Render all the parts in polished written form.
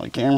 Ollie camera.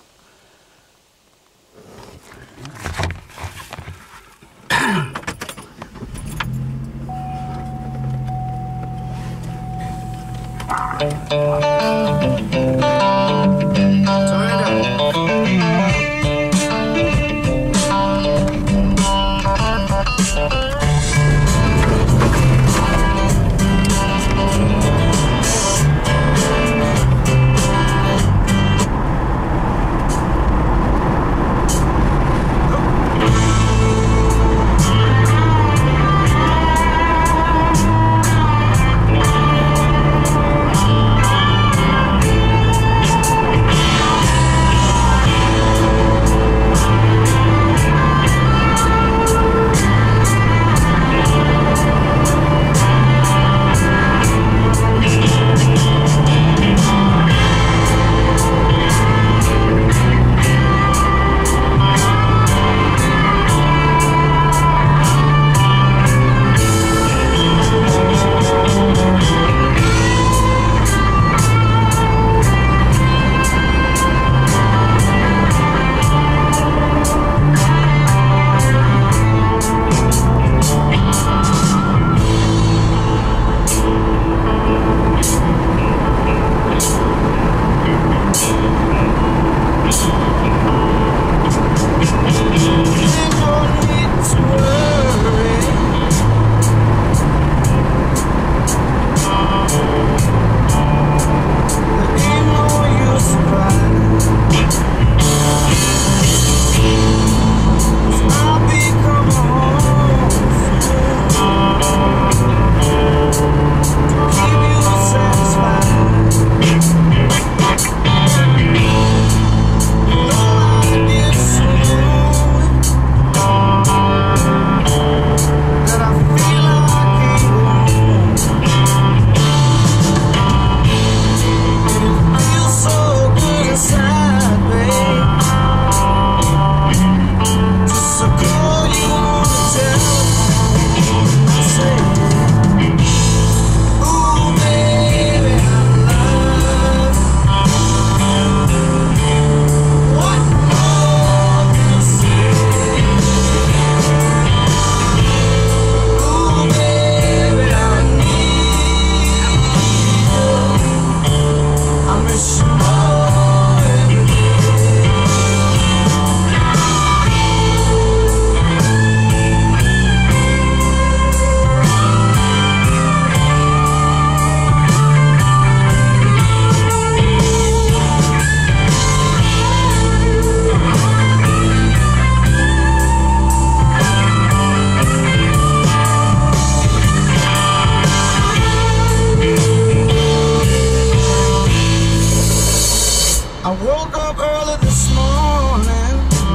I woke up early this morning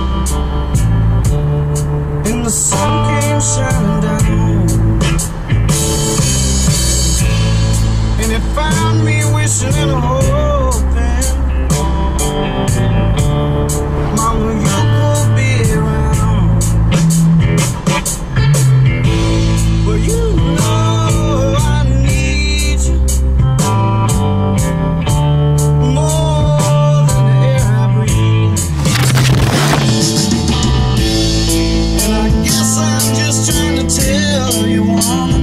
and the sun came shining down, and it found me wishing and hoping, Mama, you could be around. But you know I need you more than the air I breathe. And I guess I'm just trying to tell you, woman,